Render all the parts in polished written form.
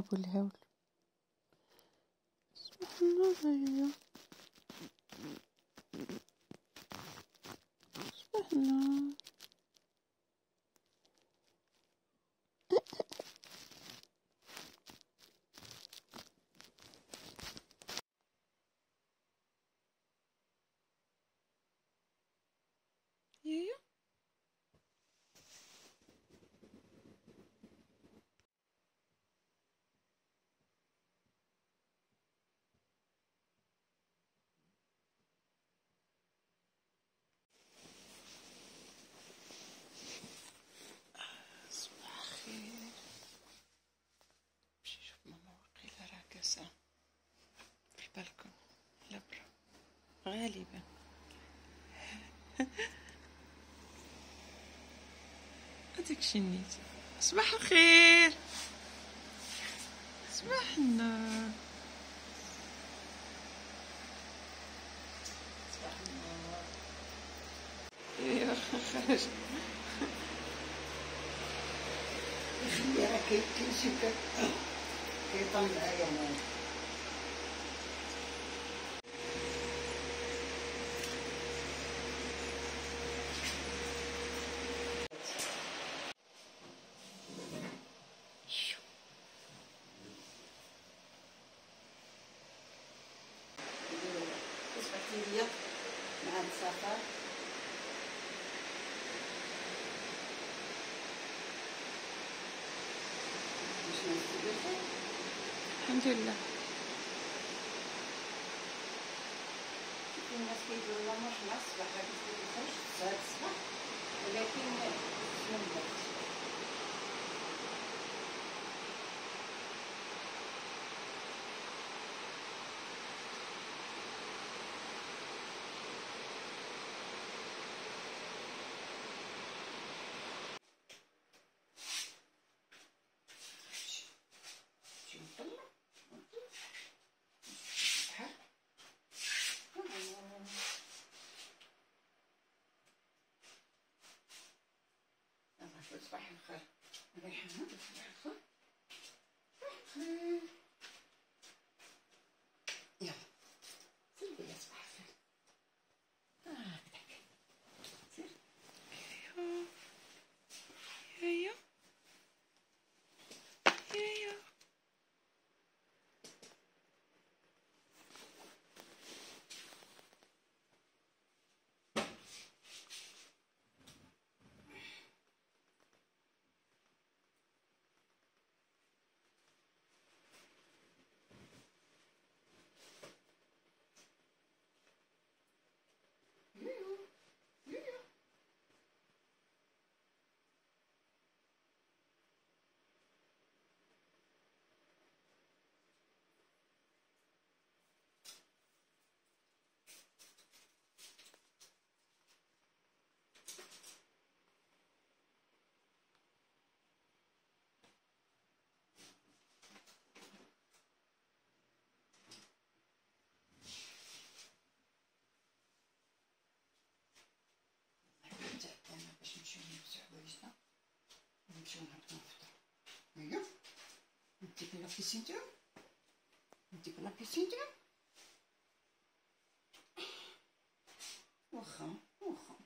ابو الهول. سبحان الله، سبحان الله. يايا صباح الخير. نمشي نشوف ماما وقيلة راكزة في البلكون. لا برا غالبا. هذاك شنيت. صباح الخير، صباح النور. صباح النور. ايوا خرج. خلي راه كيمشي كيطلع يا ماما. كسبتي مع السفر. الحمد لله. في ناس كيقولوا لا مش مع الصباح راه كتكونش الساعة الصباح، ولكن بسم الله. صباح الخير. ريحانة صباح الخير. صباح الخير. يلا سيدي يا صباح الخير. هكذاك. سير. يايا يايا. باش نمشيو نلبسو حوايجنا ونمشيو نهبطو نفطرو. هيا نديك لا بيسينتور، نديك لا بيسينتور. واخا واخا.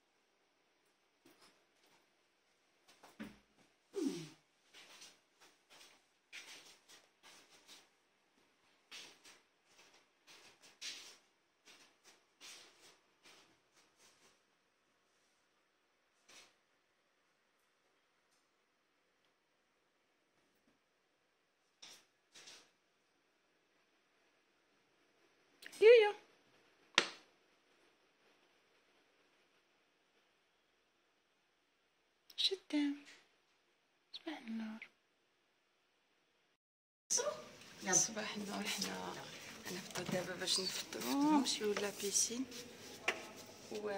يايا شدام. صباح النور. صباح النور. حنا غنفطرو دابا باش نفطرو نمشيو لابيسين و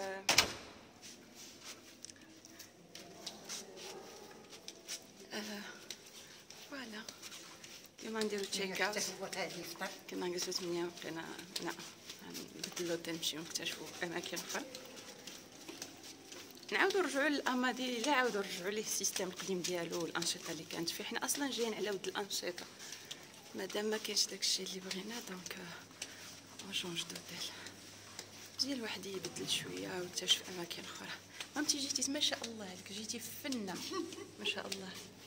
فوالا. اليوم غنديرو تشيك اوت. كنا نجلسو 8 وبقينا لا نبدلو لوطيل نمشيو نكتشفو اماكن اخرى. نعاودو نرجعو للامادي، لا عاودو نرجعو ليه السيستم القديم ديالو والانشطه اللي كانت فيه. حنا اصلا جايين على ود الانشطه، مادام ما كاينش داكشي اللي بغينا دونك اون شونج دوتيل. تجي الواحد يبدل شويه ويكتشف اماكن اخرى. مامتي جيتي ما شاء الله عليك، جيتي فنه ما شاء الله.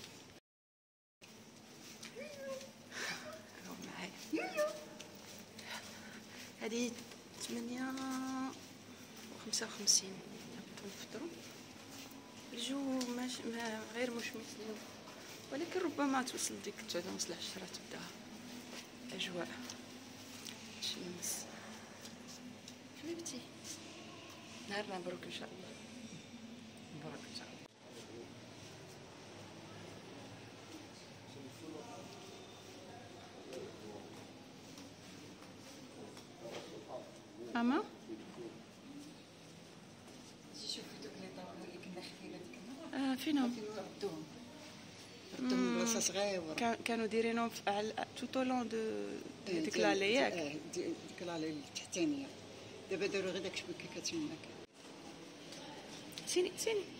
راهو معايا هذه 58 نبداو نفطروا. الجو ما غير مش مثل، ولكن ربما توصل ديك 9 ونص ل 10 تبدا اجواء تشمس. حبيبتي نهارنا مبروك ان شاء الله. مبروك ان شاء الله. ماما شوفي دوك لي طابلو اللي كنا خدينا ديك المره فينهم ردوهم من بلاصه صغيره، كانوا دايرينهم في توتو لون ديك لالي ياك. ديك لالي التحتانيه. دابا داروا غير داك شبكه كتماك. سيني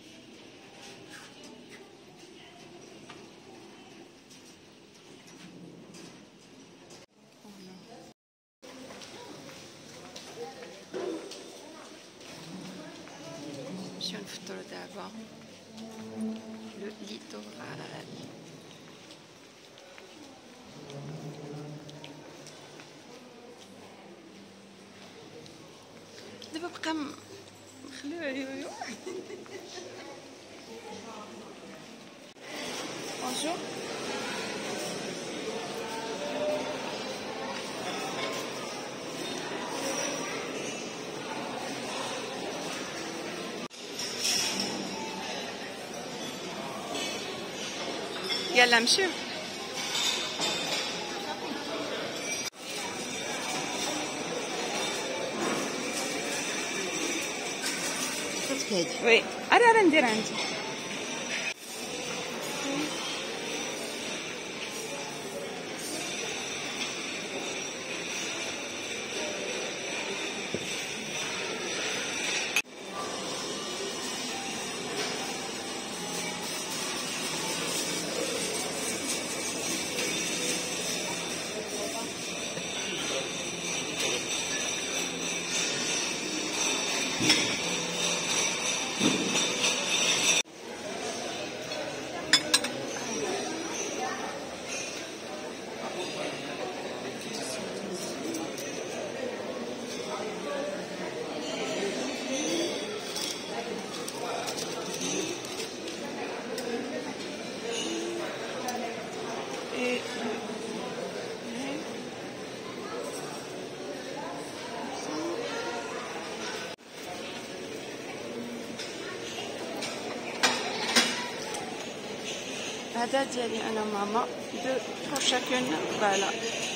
نمشيو نفطرو دابا. لو ليتورال دابا بقى مخلوع يويو. بونجور يلا نمشيو. وي انا ندير عندي. هذا ديالي انا ماما دو بور شاكون. فوالا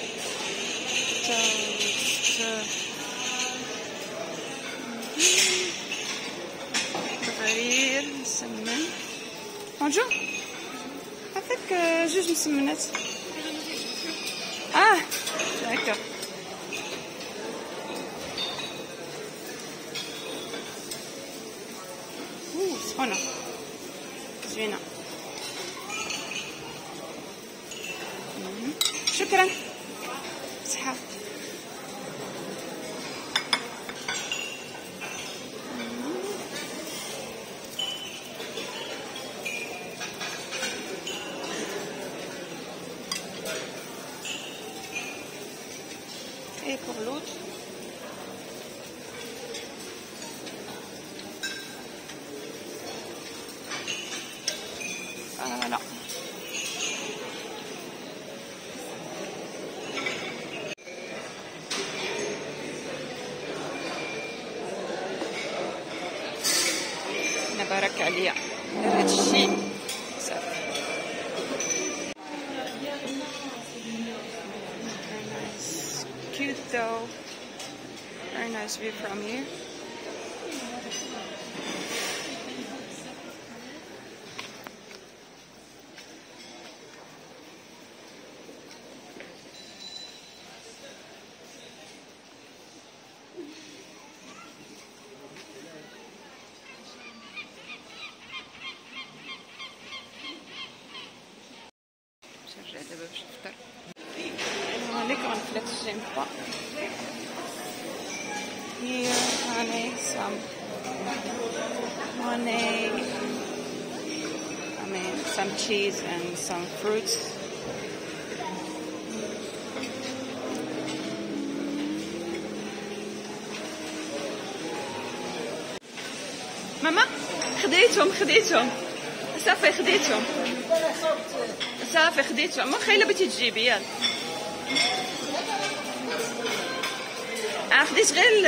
صغير مسمن. بونجور هذاك جوج مسمنات. داكوغ. سخونة زوينة. شكرا صحة. Et pour l'autre voilà. بارك عليا هذا الشيء صافي. Very nice, cute though. Very nice view from here. chocolate j'aime pas. Here, honey, some honey. I mean, some cheese and some fruits. ماما خديتهم صافي خديتهم ما خايله بغيتي تجيبي يلا خديت غير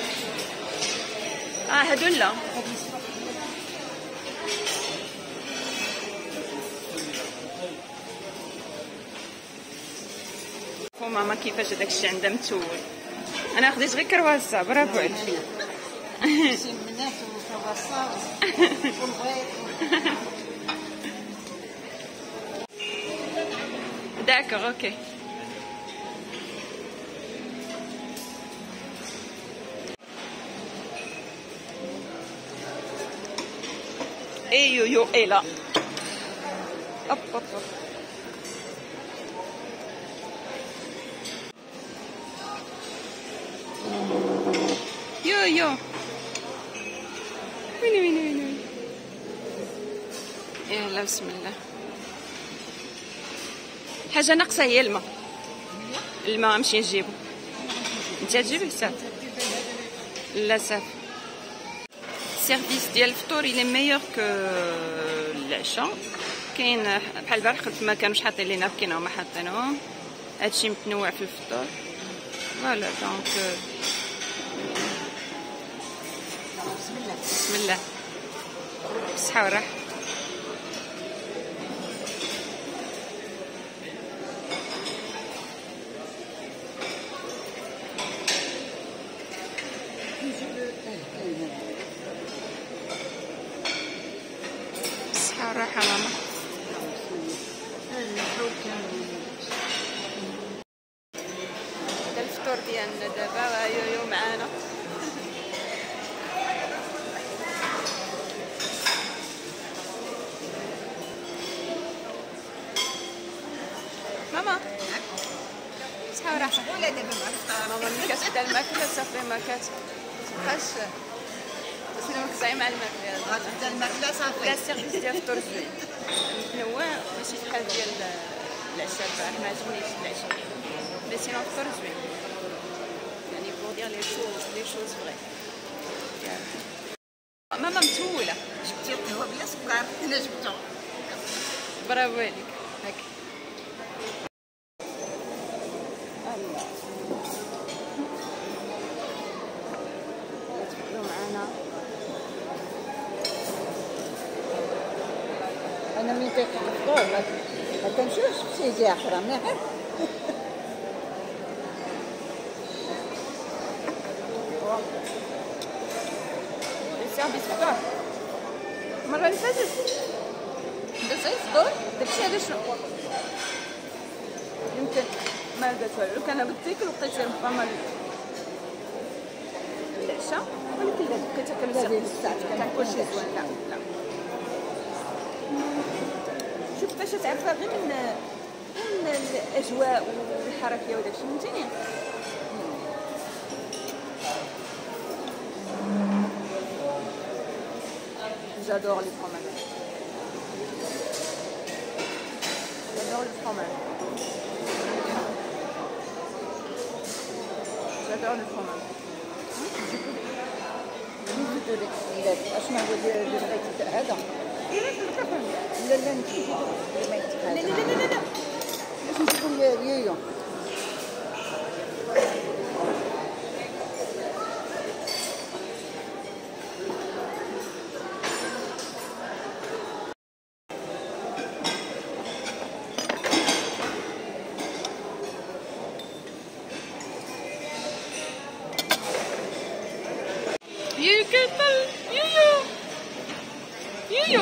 هادو لا ماما كيفاش هداكشي عندها متول. انا خديت غير كرواسه. برافو عليك. D'accord, ok. Et Yo-Yo est là. Hop, hop, hop. Yo-Yo. وين يلا بسم الله. حاجه ناقصه هي الماء نمشي نجيبو. انت تجيبي صافي. لا صافي. السيرفيس ديال الفطور الى ميور كو العشاء. كاين بحال البارح قلت ما كانوش حاطين لينا نابكين هما حاطينهم. هادشي متنوع في الفطور. فوالا دونك بسم الله بالصحة والراحة. بالصحة والراحة ماما. هذا الفطور ديالنا دابا. يويو معانا. ماما صحة وراحة. ولا دابا مع الفطار ماما ملي كتبدا الماكلة صافي ما كتبقاش مركزة مع الماكلة. غتبدا الماكلة صافي. لا السيرفيس ديال الفطور زوين متنوع ماشي بحال ديال العشاء. البارح ما عجبنيش العشاء مي سينو الفطور زوين يعني بور دير لي شوز فغي. ماما متولة. جبتي القهوة بلا سكر. انا جبتو. برافو عليك. هاكا انا ملي كنفطر ما كنشوفش بسيدي اخرى ماهر. السيرفيس فطور المرة اللي فاتت داز غير الفطور. داكشي علاش يمكن ما لقات والو. كان بالتيكل وبقيت ربما العشاء ولكن لا بقيت كنسيرفيس تاع كلشي زوين. لا لا شوف باش تعرفها غير من الاجواء والحركه وداكشي فهمتيني. J'adore les fromages. J'adore le fromage. J'adore le fromage. اشنو هو اللي بغيتي هذا؟ لا لا نجيبو ما يتقادر. لا باش نجيبو يويو. يويو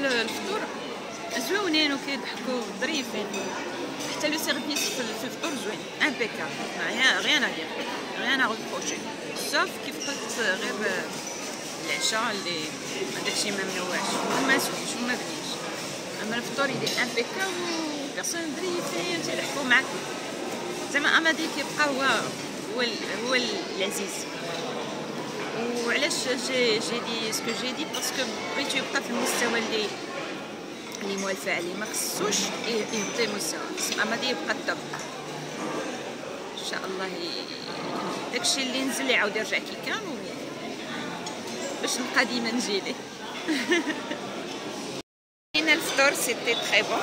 الفطور زوينين وكيضحكوا ظريفين، حتى لو سيرفيس في الفطور زوين امبيكابل، غيان ادير غيان اغوبروشي، صاف كيف قلت غير العشاء اللي داكشي ما منوعش وما سويش وما بنينش. اما الفطور يدي امبيكابل، بيرسون ظريفين تيضحكوا معاك، زعما امادي كيبقى هو العزيز. وعلاش جي دي سكو جي دي باسكو بغيتو يبقى في المستوى اللي موالفه عليه، ما خصوش يهبط المستوى، خص امادي يبقى الطب ان شاء الله. داكشي اللي نزل يعاود يرجع كي كان باش نبقى ديما نجيليه. هنا الفطور سيتي تري بون.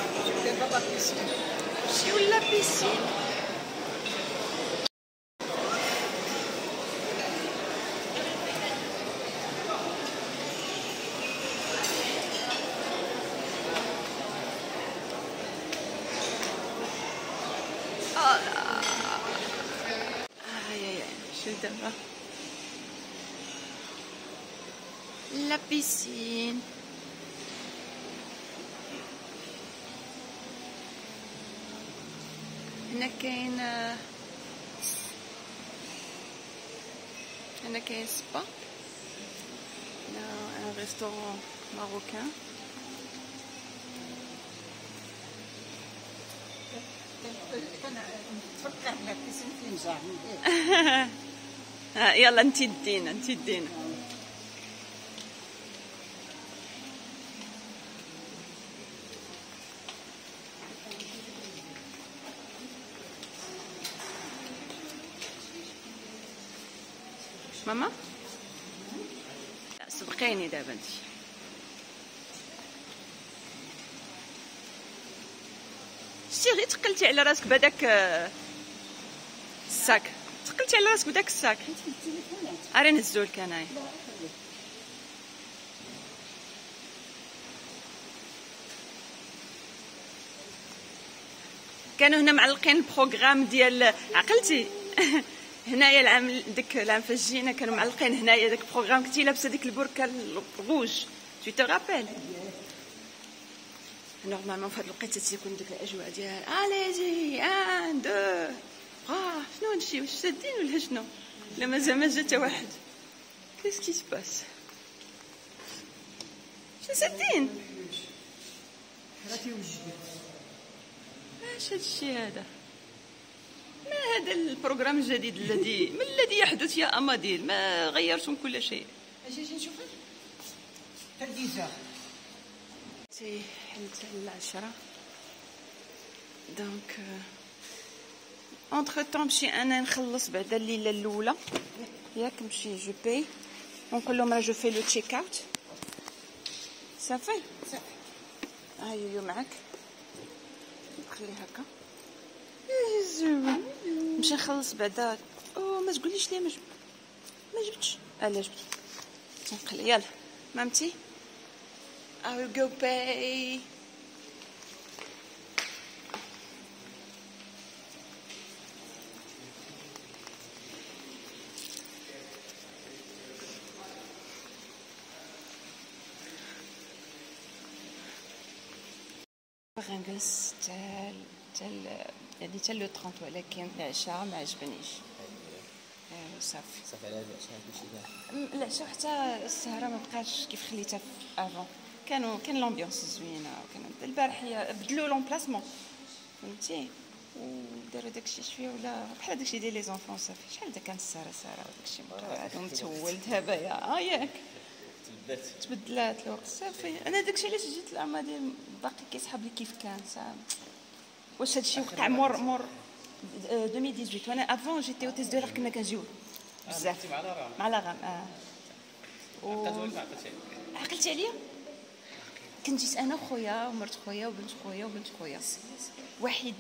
مشيو لا بيسين. شو دابا لا بيسين. هنا كاين سبا، هنا ان ريستورون ماروكان. تفكر لا بيسين في نجاح. يلا انتي دينا ماما. سبقيني دابا انتي. شتي غير تقلتي على راسك بهداك الساك، تقلتي على راسك بداك الساك. اري نهزولك انايا. كانوا هنا معلقين البروغرام ديال عقلتي. هنايا العام ديك العام فاش جينا كانوا معلقين هنايا داك البروغرام، كنتي لابسه ديك البركه الروج، تو تو رابيل. نورمالمون في هاد الوقيته تيكون ديك الاجواء ديال اليجي 1 2 شنو هادشي، واش شادين ولا شنو؟ لا مازال ما جا حتى واحد. كيس كي سباس؟ شنو سادين؟ اش هادشي هذا؟ ما هذا البروغرام الجديد الذي يحدث يا اماديل؟ ما غيرتم كل شيء. اجي نشوفك تلفزيون. تي حلت العشرة دونك اونتر طون نمشي انا نخلص بعدا الليله الاولى ياك، نمشي جو باي ونقول لهم راه جو في لو تشيك اوت. صافي هاي معاك، خلي هكا زوين. نمشي نخلص بعدا. ما تقوليش ليه ما جبتش. لا جبت تنقل. يلا مامتي I will go pay. باغي نجلس يعني حتى لو 30، ولكن العشاء ما عجبنيش. صافي على العشاء كلشي كاع. العشاء حتى السهره ما بقاش كيف خليتها في افون. كان لامبيونس زوينه، وكان البارح بدلوا لومبلاسمون فهمتي، وداروا داكشي شويه ولا بحال داكشي ديال لي زونفون. صافي شحال دا كانت السهره وداكشي متول دابا ياك تبدلات الوقت. صافي انا داكشي علاش جيت العام ديال باقي كيسحب لي كيف كان. واش هادشي وقع مور 2018 وانا افون جيتي اوتيس دو راه كنا كنجيو بزاف مع لا غام. عقلتي عليا؟ كنت جيت انا وخويا ومرت خويا وبنت خويا واحد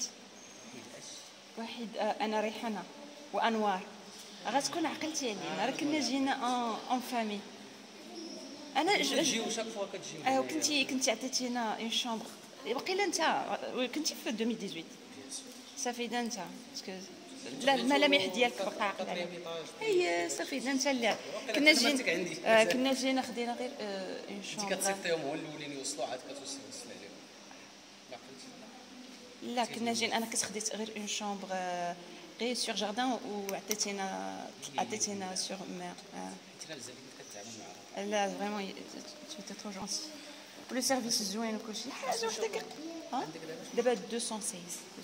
انا ريحانه وانوار. غتكون عقلتي علينا راه كنا جينا اون فامي. انا كتجيو شاك فوا كتجيو. كنتي عطيتينا اون شومبر. وقيلا انت كنتي في 2018 صافي دا انت باسكو لا الملامح ديالك بقى عاقل هي صافي انت لا كنا جينا خدينا غير اون شومبر كتصيفطيهم هو الاولين يوصلوا عاد كتوصل عليهم ما قلتش لا كنا جين انا كنت خديت غير اون شومبر غير سور جاردان وعطيتينا سور مير حيت انا بزاف اللي كتعامل معاها لا فريمون تي ترو جونتي ولو سيرفيس زوين وكلشي حاجه وحده دابا 216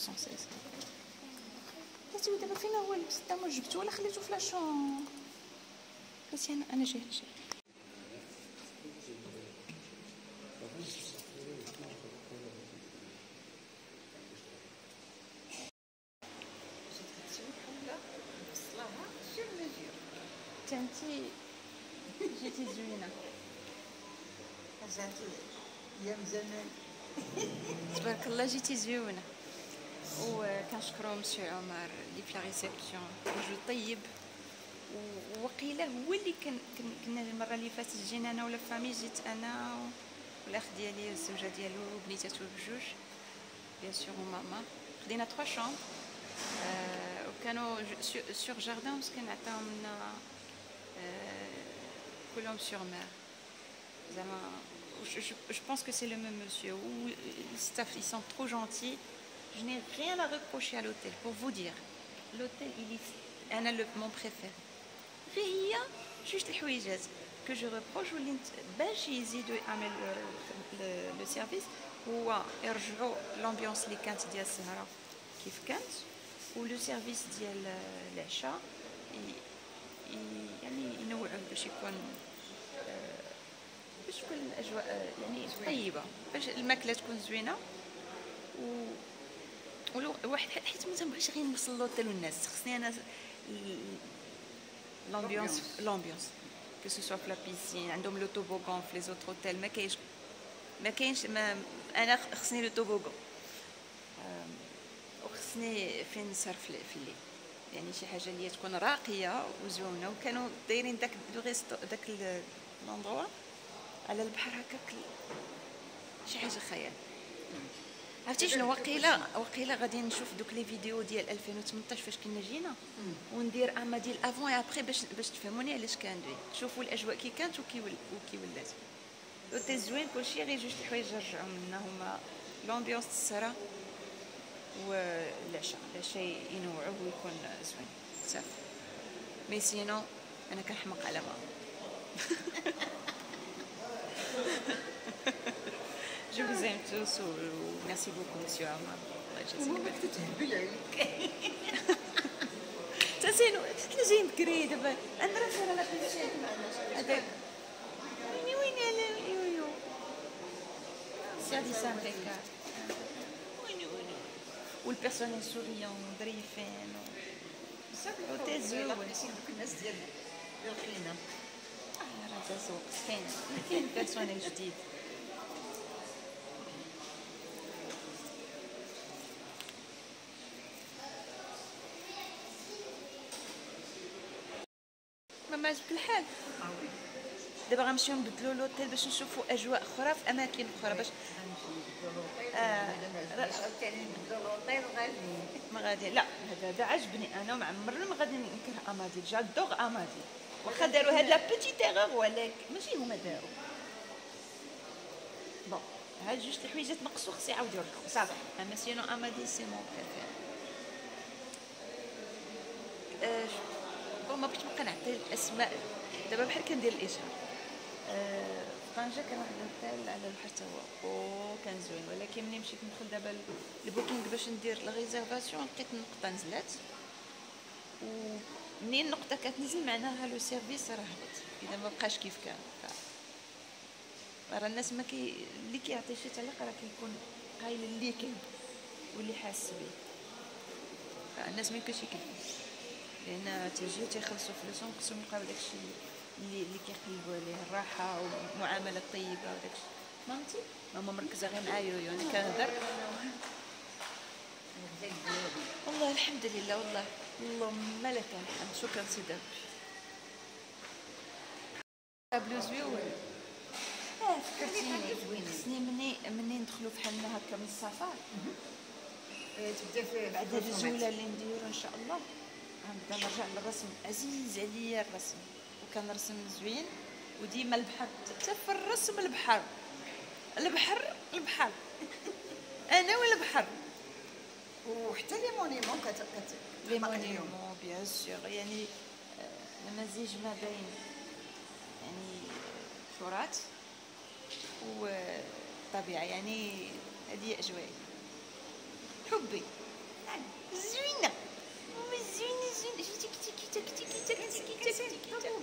قلت له دابا فين هو اللبس تا ما جبتو ولا خليتو في لاشون قلت انا جاي انتي جيتي زوينه زعما ايام زمان تبارك الله جيتي زوينه وكنشكرو مسيو عمر اللي في لا ريسبسيون رجل طيب ووقيله هو اللي كنا المره اللي فاتت جينا انا ولا فامي جيت انا والاخ ديالي الزوجه ديالو وبنيتاتو بجوج بيان سور وماما خدينا 3 شومبر وكانوا سور جاردان بس كان عطاهم لنا كلهم سور مير زعما je pense que c'est le même monsieur ou le staff ils sont trop gentils. Je n'ai rien à reprocher à l'hôtel pour vous dire l'hôtel il est mon préféré rien juste الحويجات que je reproche واللي باش يزيدوا يعملوا le service هو يرجعوا l'ambiance اللي كانت ديال السهره كيف كانت ولو سيرفيس ديال العشاء يعني ينوعوا باش يكون الاجواء يعني طيبه باش الماكله تكون زوينه ولو واحد حيت ما تنبغيش غير نوصل لوطيل والناس خصني انا لامبيونس كو سو سوا في لا بيسين عندهم لو توبوغون في لي زوتر اوتيل ما كاينش انا خصني لو توبوغون وخصني فين نسهر في الليل يعني شي حاجه اللي تكون راقيه وزوينه وكانوا دايرين داك الاندروا على البحر هكاك شي حاجه خيال عرفتي شنو وقيله غادي نشوف دوك لي فيديو ديال 2018 فاش كنا جينا وندير اما ديال افون اي ابري باش تفهموني علاش كندوي تشوفوا الاجواء كي كانت وكي ولات اوتيل زوين كلشي غير جوج الحوايج رجعوا منا هما لومبيونس السهره والعشاء ينوعوا ويكون زوين صافي مي سينو انا كنحمق على ماما Je vous aime tous merci beaucoup monsieur Amar. ما كتتهبل عليك تسينو حنا جايين بكري دابا انا راه فانا لا كنتي هذاك ويني يو سادي سامبيكا ويني والبيرسونيل سوريون ظريفين وتزوين الناس ديال الخينا راه تزوق كاين بيرسونيل جديد ما عجبك الحال دابا غنمشيو نبدلو لوطيل باش نشوفوا اجواء اخرى في اماكن اخرى باش ما غادي لا هذا عجبني انا وما عمرنا ما غادي نكره امادي جادوغ امادي واخا داروا هاد لا بيتيت ايغور ولكن ماشي هما داروا بون هاد جوج الحويجات نقصوا خصي يعاودوا يرجعوا صافي اما سينو امادي سي مون بريفير ما بغيتش نبقى نعطي الاسماء دابا بحال كندير الاشهار طنجه كان واحد الوتيل على البحر تا هو وكان زوين ولكن ملي مشيت ندخل دابا البوكينغ باش ندير لا ريزيرفاسيون لقيت النقطه نزلات ومنين النقطه كتنزل معناها لو سيرفيس راه هبط اذا ما بقاش كيف كان راه الناس ما اللي كيعطي شي تعليق راه كيكون قايل اللي كاين واللي حاس به الناس ما يمكنش يكذبوا لان تيجيو تيخلصوا فلوسهم خصهم يلقاو داكشي اللي كيقلبوا عليه الراحه والمعامله الطيبه وداكشي فهمتي ماما مركزه غير معايا انا كنهضر والله الحمد لله والله اللهم لك الحمد شكرا سيدي بلوز زوين فكرتيني خصني مني ندخلوا بحالنا هكا من السفر تبدا في بعد هاد الجوله اللي نديرو ان شاء الله غنبدا نرجع للرسم. عزيز عليا الرسم وكنرسم زوين، وديما البحر، حتى في الرسم البحر البحر البحر انا والبحر. وحتى لي مونيمون لي مونيمون بيان سور، يعني المزيج ما بين يعني تراث والطبيعه، يعني هذه اجواء حبي زوينه زوينه زوينه. تك تك تك تك تك تك تك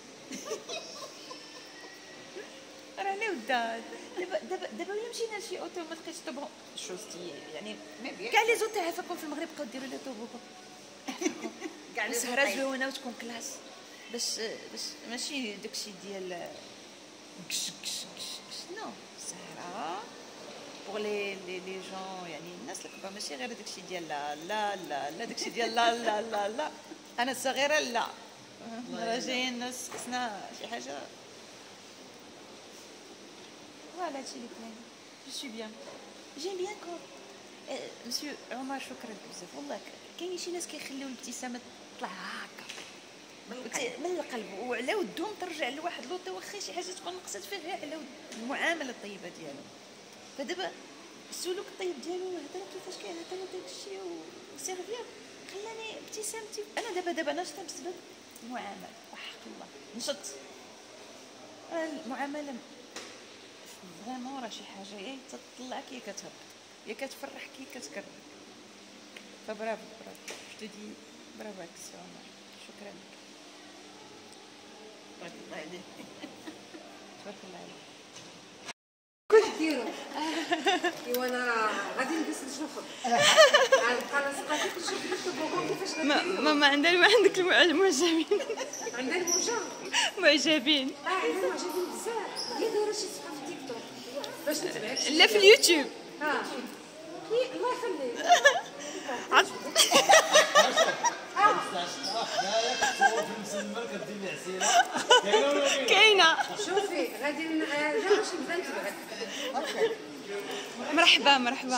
رانا وداد. دابا ولا مشينا لشي اوتو ما لقيتش طوبون شوستي، يعني كاع لي زوتو عافاكم في المغرب بقاو ديروا لي طوبون كاع لي سهره زوينه وتكون كلاس، باش ماشي داكشي ديال كش كش كش نو، سهره بوغ لي جون، يعني الناس الكبار، ماشي غير داكشي ديال لا لا لا لا، داكشي ديال لا لا لا لا. انا الصغيره لا، راه جايين الناس خصنا شي حاجه. فوالا هادشي اللي كاين. جو سوي بيان، جيم بيان كور. مسيو عمر شكرا بزاف والله. كاين شي ناس كيخليو الابتسامه تطلع هكا من القلب، وعلى ودهم ترجع لواحد لوطو واخا شي حاجه تكون نقصت فيه، غير على المعامله الطيبه ديالو. فدابا السلوك الطيب ديالو، الهضره كيفاش كيهضر وداكشي وسيرفير خلاني ابتسامتي. انا دابا ناشطه بسبب المعامله، وحق الله نشط. المعامله فريمون راه شي حاجه يا تطلعك يا كتهبط، يا كتفرحك يا كتكرهك. فبرافو برافو، جو دي برافو عليك سي عمر، شكرا لك. تبارك الله عليك. تبارك الله عليك. كل ديرو ايوا انا راه غادي نجلس نشوفك، غنبقى نسقاك نشوف لك الطبوغون كيفاش غديرو. ماما عندك المعجبين. عندها المعجب، معجبين عندها معجبين بزاف. هي دايره شي صفحه في تيك توك باش نتبعك. لا في اليوتيوب. الله يخليك. كاينه. شوفي غادي لا باش نبدا نتبعك. مرحبا مرحبا.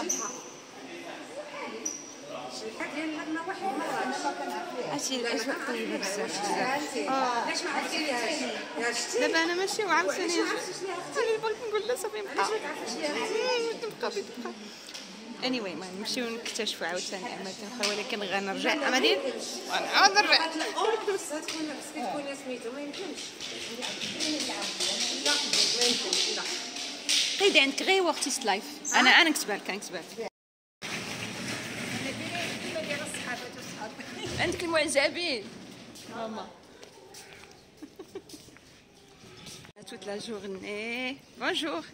شحال ديال الماء واحد المره عرفتي الاجواء طيبه بزاف. علاش ما عرفتيهاش؟ يا شتي دابا انا ماشي وعاوتاني ما عرفتيش ليها اختي. انا بغيت نقول لها صافي علاش نبقى ما تعرفيش ليها اختي؟ نبقى anyway ما نمشيو نكتشفوا عاوتاني اماكن اخرى، ولكن غنرجع امادين ونعاود نرجع. خصها تكون سميتو ما يمكنش. لا ما يمكنش. لا قيدي عندك غير وقتيست لايف. انا نكتبها لك عندك المعجبين ماما. toute la journée. Bonjour.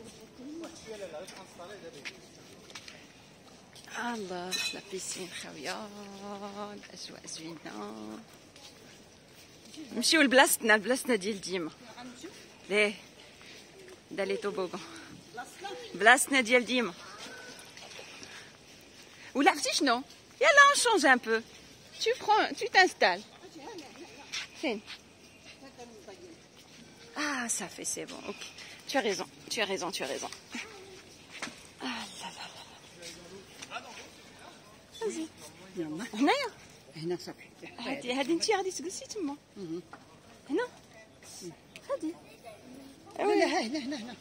الله لا بيسين خاويه، الاجواء زوينه. نمشيو لبلاصتنا ديال ديما. ليه دالي توبوغون بلاصتنا ديال ديما. ولا عرفتي شنو، يلا on change un peu. Tu t'installes. فين؟ Ah, ça fait, c'est bon, ok. Tu as raison. Ah là là là. Vas-y. هنايا. هنا صافي. هادي انتي غادي تجلسي تما. هنا. هادي. ولا هنا.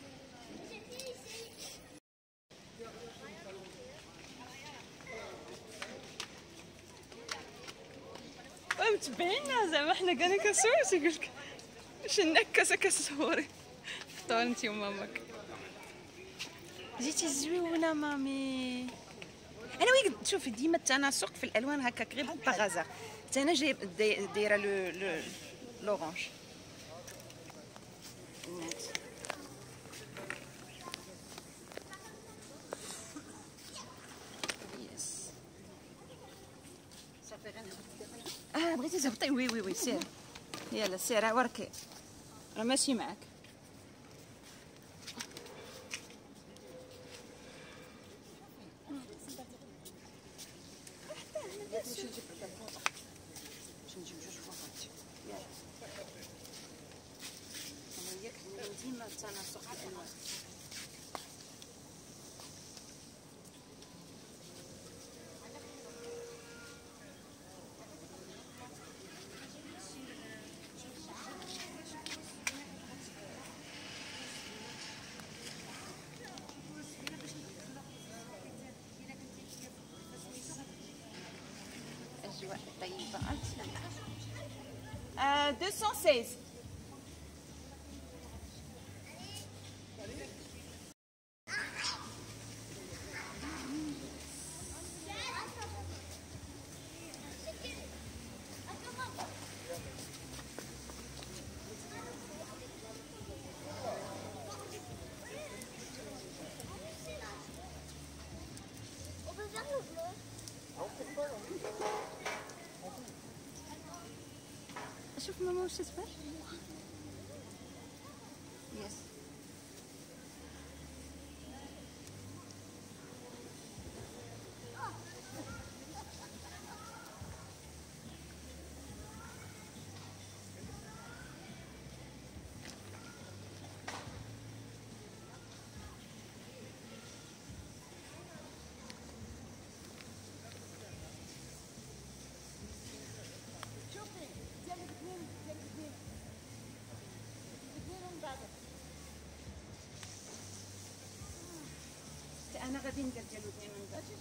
متبعينا زعما حنا كاع كنصور تيقول لك شناك كتصوري. فطور انتي وماماك. جيتي زوينه مامي. انا ويك شوفي ديما التناسق في الالوان هكاك غير بالغازه. حتى انا دايره لورانج. بغيتي تهبطي؟ وي سير. يلا سير وركي راه ماشي معاك. ديما التناسق في الالوان. ايوا طيبه 216. شوف ماما واش تفعل. يس انا غادي ندير ديال ودني من بعد.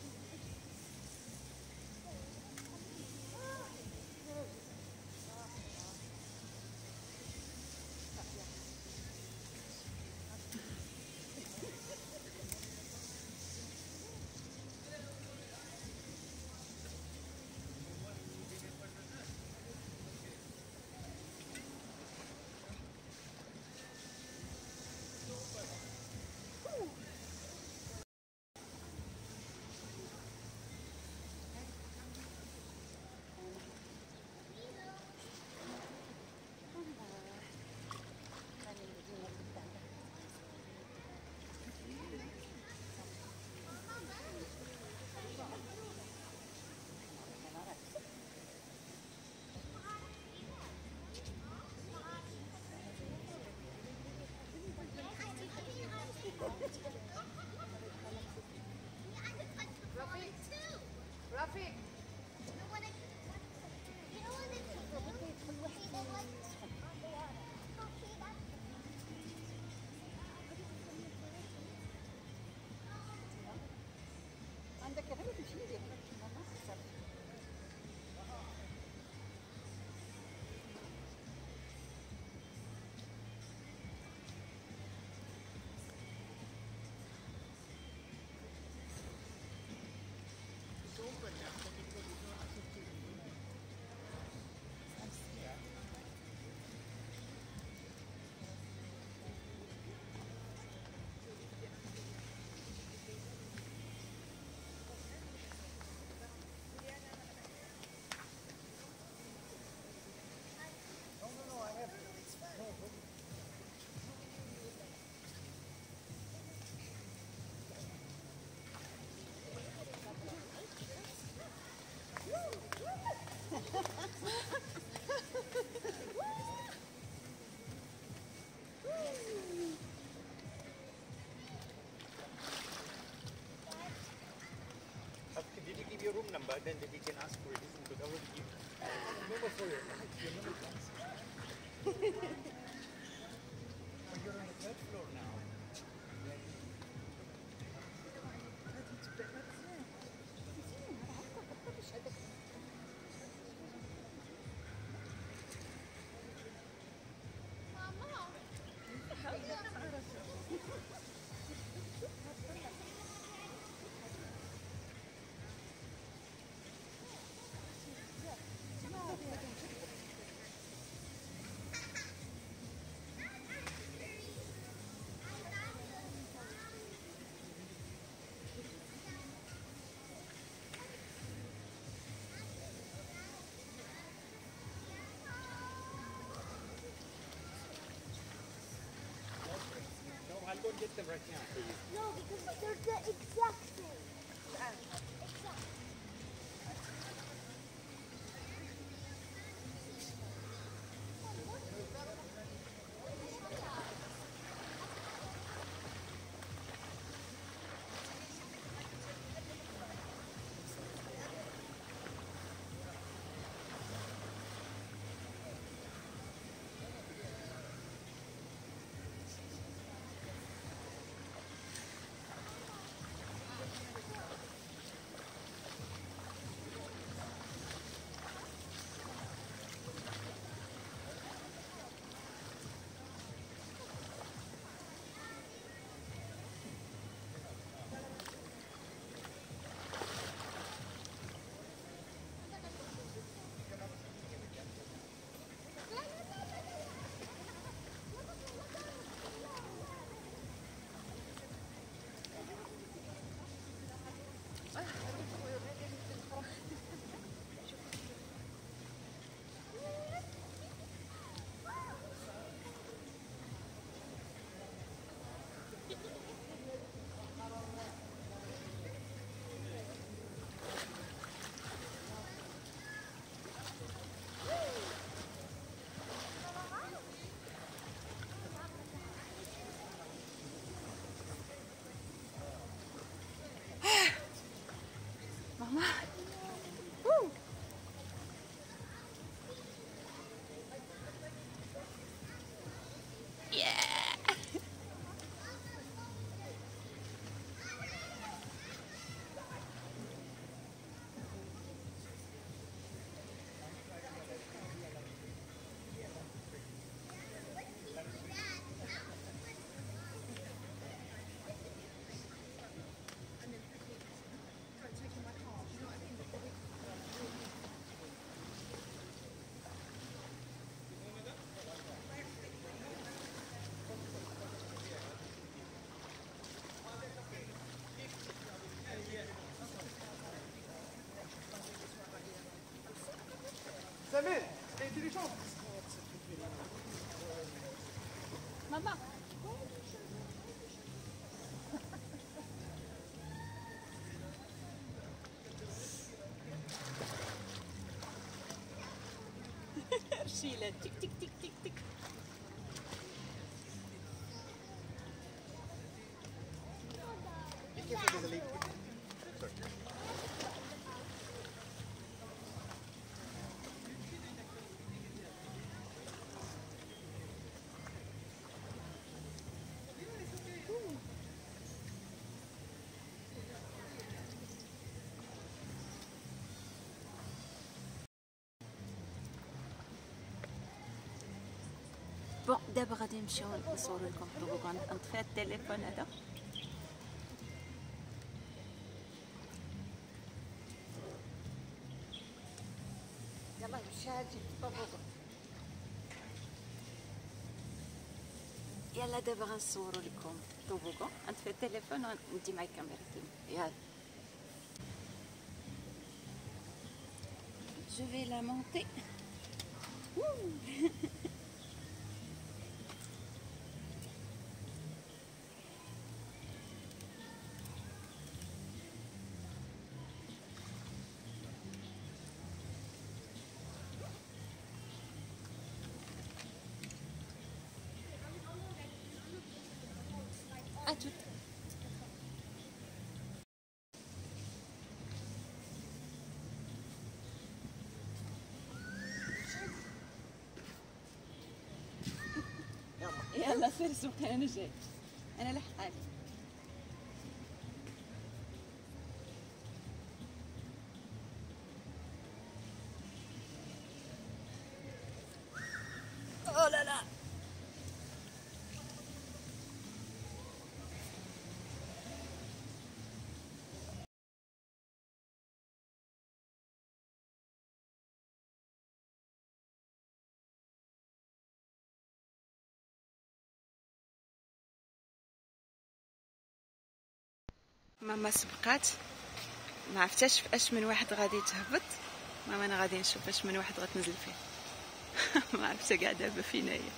رفيق عندك غير تمشي ليه. Did you give your room number? Then we can ask for it. Because I will give number for you. Your number comes. But you're on the third floor now. I'll go and get them right now for you. No, because they're the exact same. Exact. ماما ماما رشيلة تك تك تك تك تك. بون دابا غادي نمشيو نصورو لكم الطوبوغان. نطفي التليفون هذا. يلا مشي هاتي الطوبوغان. يلا دابا غنصورو لكم الطوبوغان. نطفي التليفون وندي معايا الكاميرا ديالي. يلا جو في لا مونتي. À tout. يلا سير السوق انا جاي. انا لحقك. اوه لا لا. ماما سبقات، ما عرفتش اش من واحد غادي تهبط. ماما انا غادي نشوف اش من واحد غتنزل فيه. ما عرفتش كاع دابا فين هي.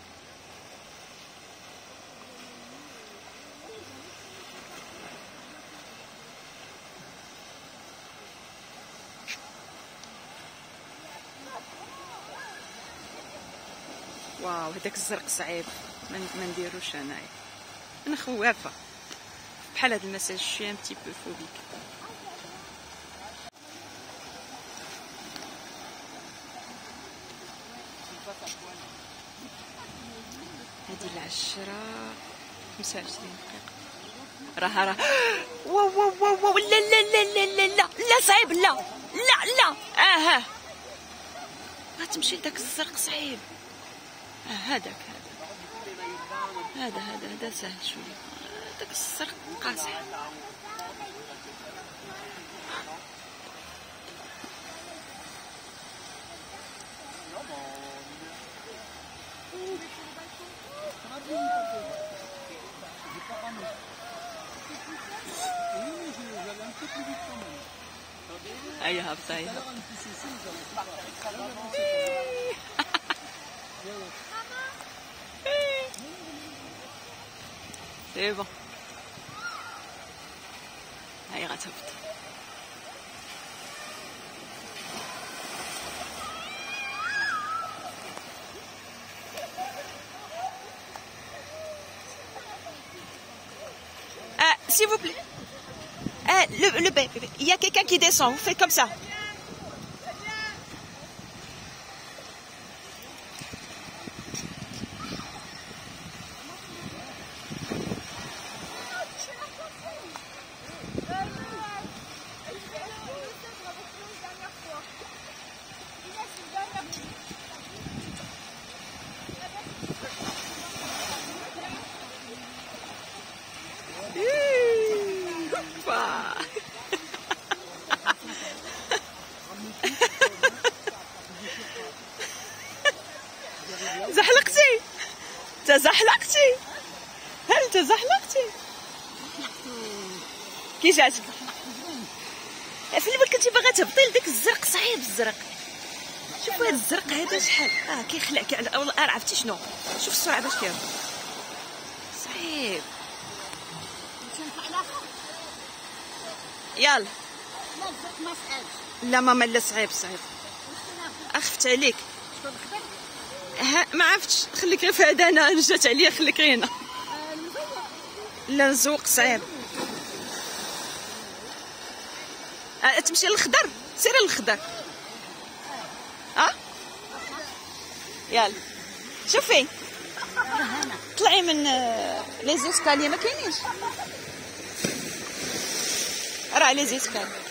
واو هداك الزرق صعيب، ما نديروش انايا. انا خوافه بحال هاد المساج شويه تي بو فوبيك. هادي 10:25 راه واو واو واو واو. لا لا لا لا لا لا لا صعيب. لا لا لا ها غتمشي لداك الزرق صعيب. هذاك هذا سهل شويه. داك الزرق قاصح. هيا هبط هيا هبط. سي بون. هاي غتهبط. s'il vous plaît. Il y a quelqu'un qui descend, vous faites comme ça. زحلقتي تزحلقتي هل تزحلقتي كي جاتك في الاول كنتي باغا تهبطي لداك الزرق صعيب الزرق شوفوا هذا الزرق هذا شحال كيخلع والله عرفتي شنو شوف السرعه باش كيهبط صعيب يلا لا ماما لا صعيب اخفت عليك ما عرفتش خليك غير في هذا انا جات عليا خليك غير هنا لا الزوق صعيب تمشي للخضر سيري للخضر يلا شوفي طلعي من لي زيسكالي ما كاينينش راه لي زيسكالي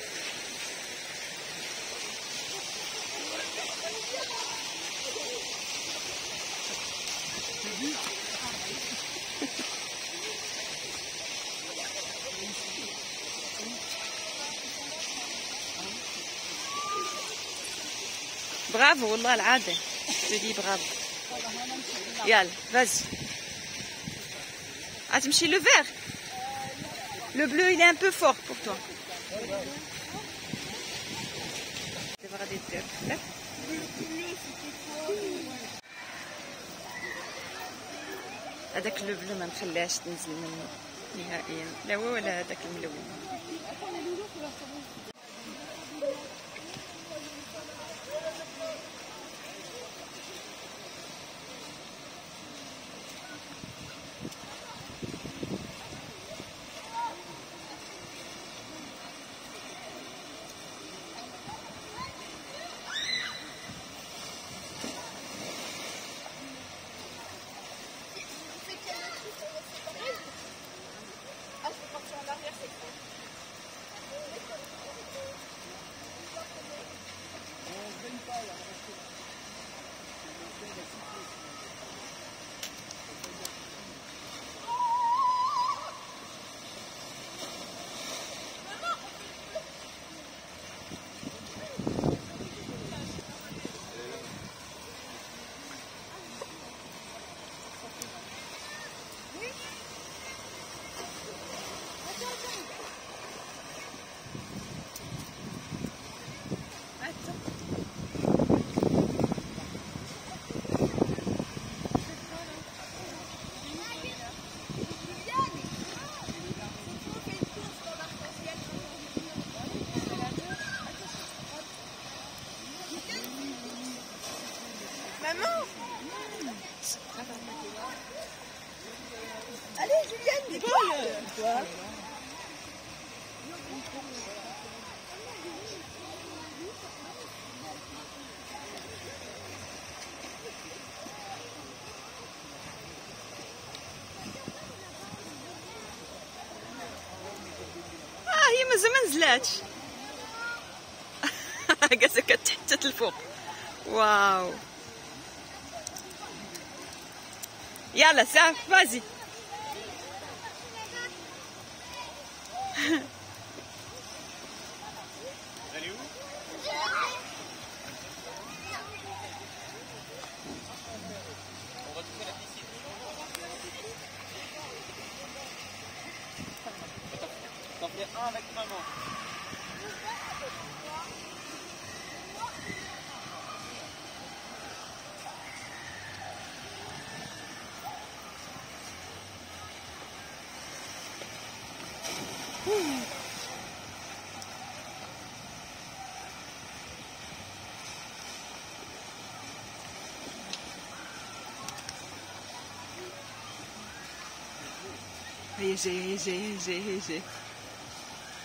برافو والله العظيم je dis bravo يلا vas-y غتمشي le vert le bleu il est un peu fort pour toi دابا غادي دير هذاك لو بلو ما نخليهاش تنزل منه نهائيا لا هو ولا هذاك الملون Allez, Juliane, déploie. هي مازال ما نزلاتش قالت كتحتت الفوق واو يلا صافي فازي avec maman. هي جاي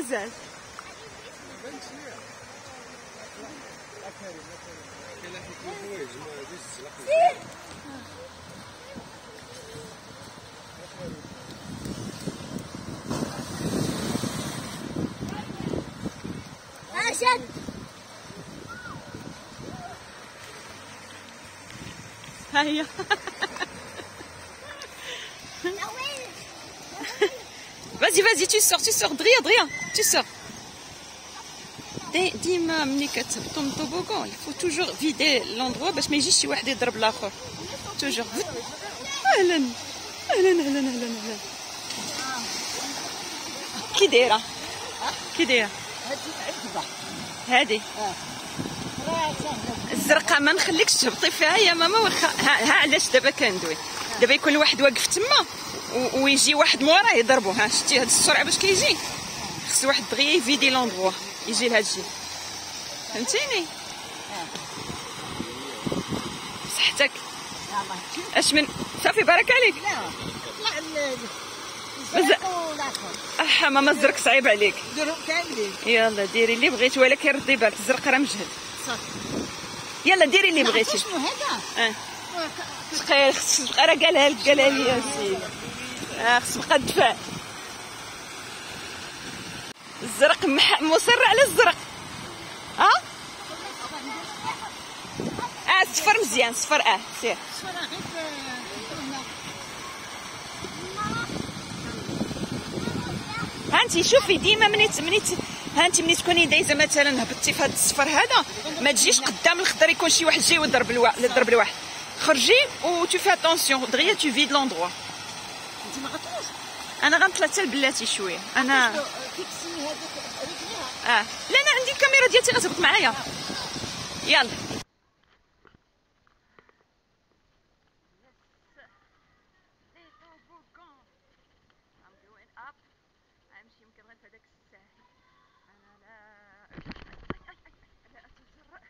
بزاف. عشان ها هي. Vas-y, vas-y, tu sors, Dria, tu sors. ديما ملي كتهبطوا من الطوبوغون il faut toujours vider l'endroit باش ما يجيش شي واحد يضرب الاخر. toujours. اهلا. كي دايره هادي الزرقاء ما نخليكش تهبطي فيها يا ماما واخا. ها علاش دابا كندوي. دابا يكون واحد واقف تما ويجي واحد موراه يضربو. ها شتي هاد السرعه باش كيجي خص واحد دغيا يفيدي لوندغوا يجي لهاد الجهه. فهمتيني؟ صحتك. اش من صافي بارك عليك. ماما الزرق صعيب عليك. يلا ديري اللي بغيتي ولكن ردي بالك الزرق راه مجهد. يلا ديري اللي بغيتي. شنو هذا؟ ثقيل خصك تبقى. راه قالها لي يا سيدي. خص نبقى الدفاع. الزرق مصر على الزرق. الصفر مزيان. صفر سير. هانتي شوفي ديما ملي تكوني دايزه مثلا هبطتي في هذا الصفر هذا ما تجيش قدام الخضر يكون شي واحد جاي ويضرب الواحد. خرجي و تو في اتونسيون دغيا تو فيد لوندروا. انت ما غطوش. انا غنطلع حتى لبلاتي شويه. انا كيكسي هذوك رجليها. لا انا عندي الكاميرا ديالتي غتهبط معايا. يلا غنمشي يمكن غير في هذاك الساحل. انا لا اتجرأ.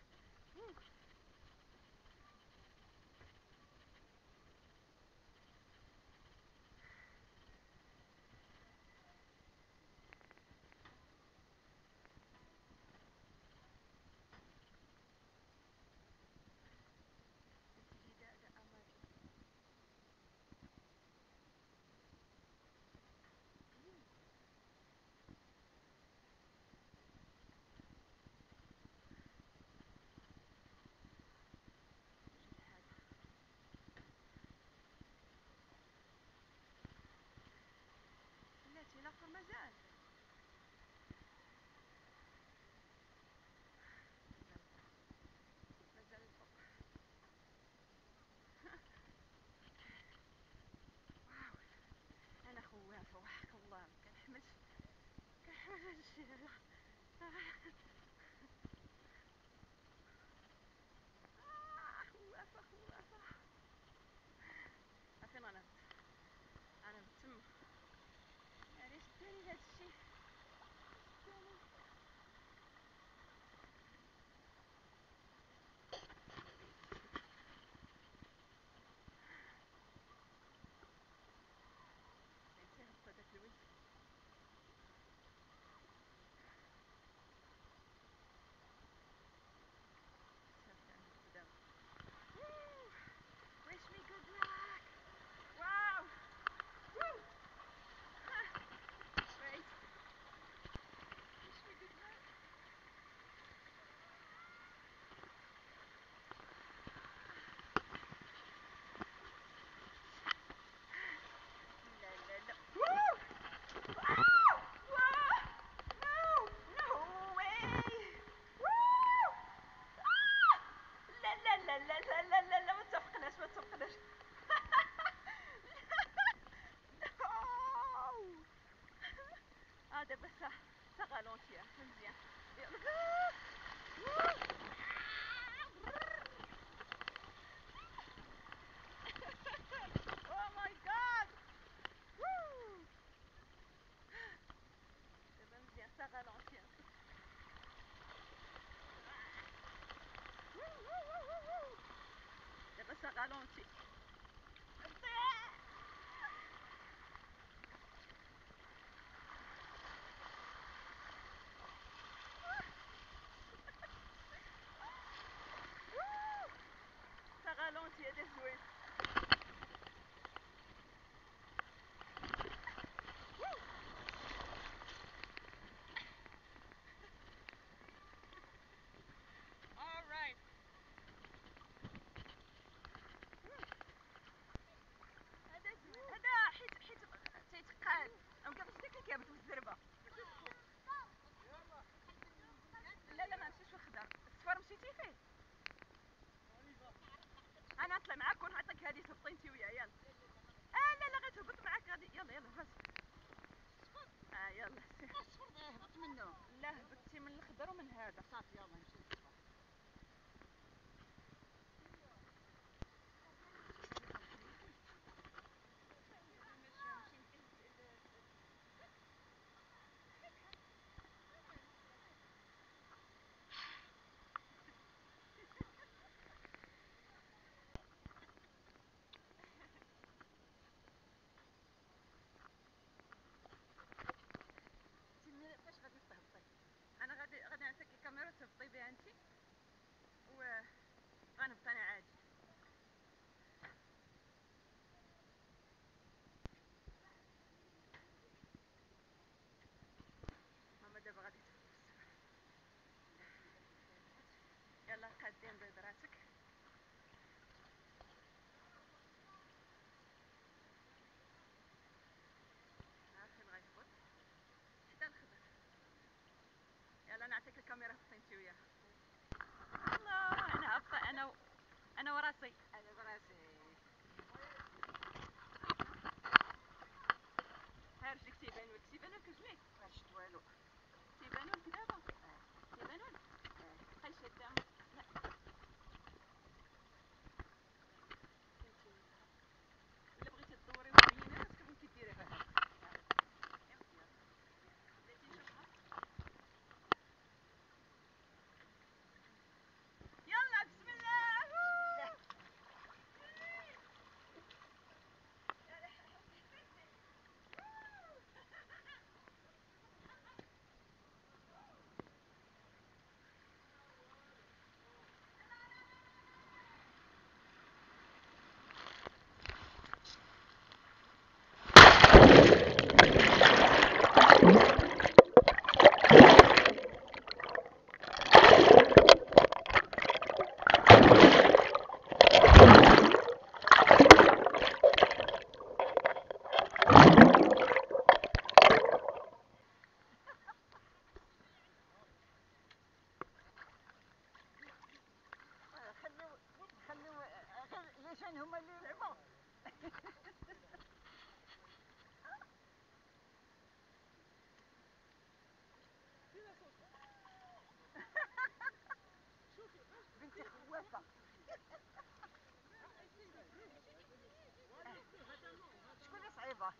الصفراء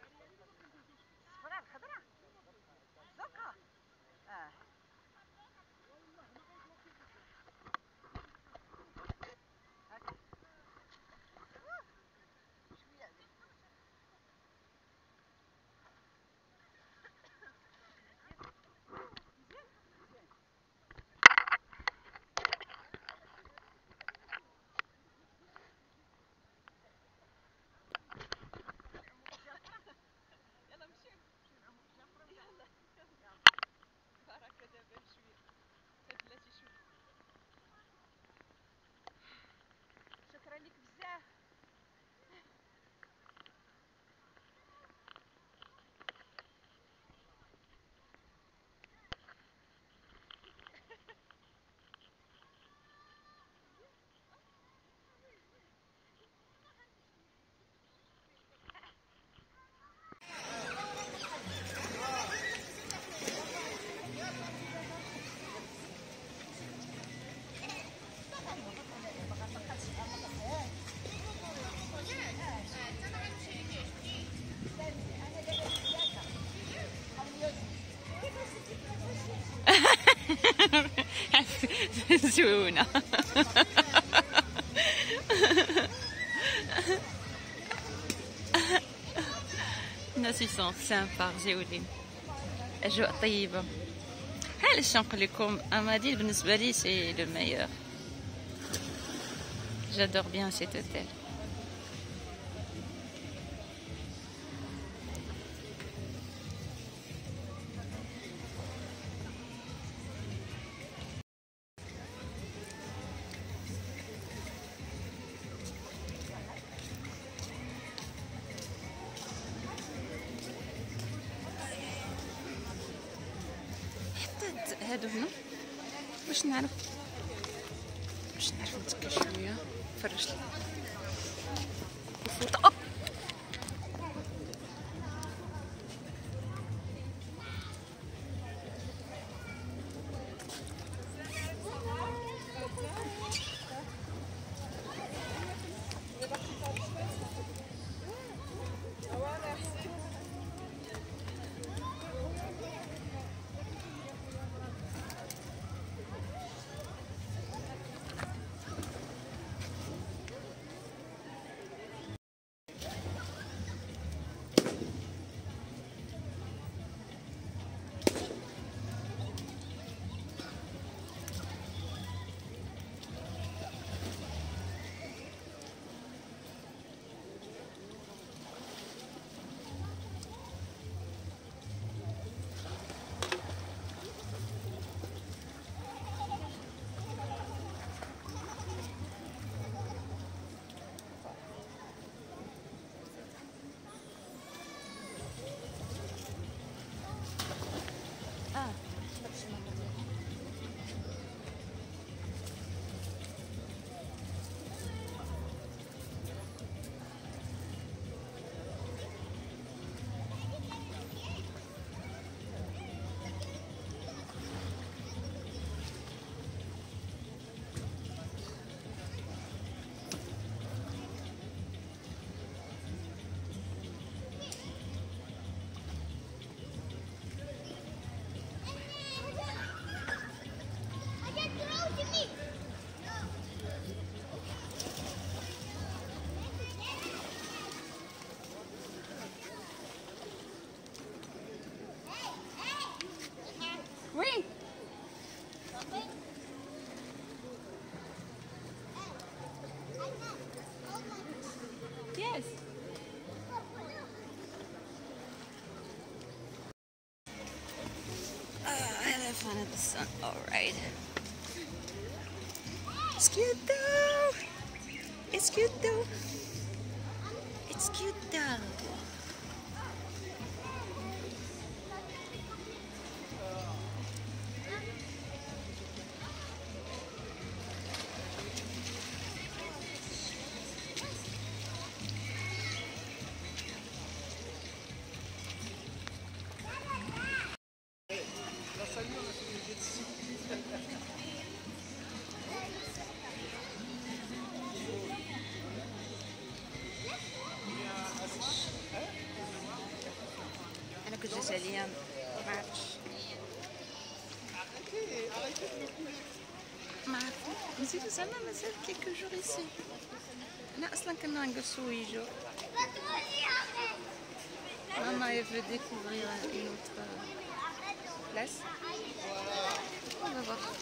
الخضراء زرقاء هاك شويه شكرا لك بزاف. زوينة. الناس يسون سامبا زوينين، أجواء طيبة. علاش نقول لكم أماديل بالنسبة لي سي لو ميور. جادور بيان سيت اوتيل. هادو هنا باش نعرف نتكا شويه فرش الفوطه. أوب. Oui. Yes. Elephant in the sun. All right. It's cute though. It's cute though. It's cute though. جات عليا ما عرفتش ما عرفتش نزيدو زعما مازال كيلكو جور ايسي. حنا اصلا كنا نقصو ويجو. Maman elle veut découvrir une autre place. On va voir.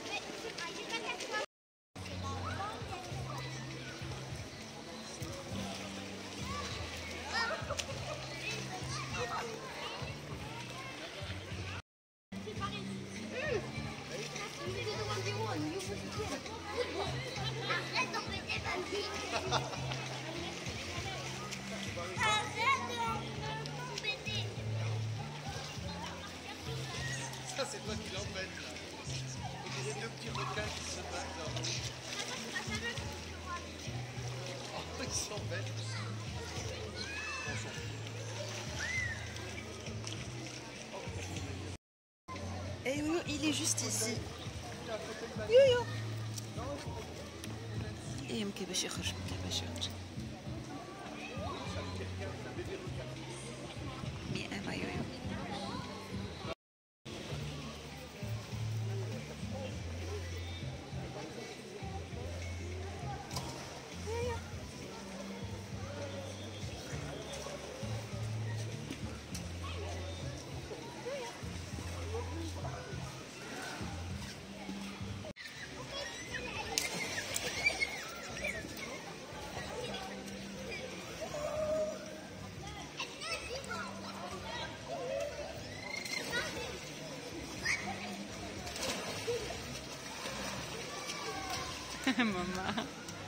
Ça, c'est toi qui l'embête là. Et les deux petits requins qui se battent là. Oh, ils s'embêtent. Et oui, il est juste ici. Yo-yo. Et يمكن باش يخرج باش يخرج. مي اما يو. Maman.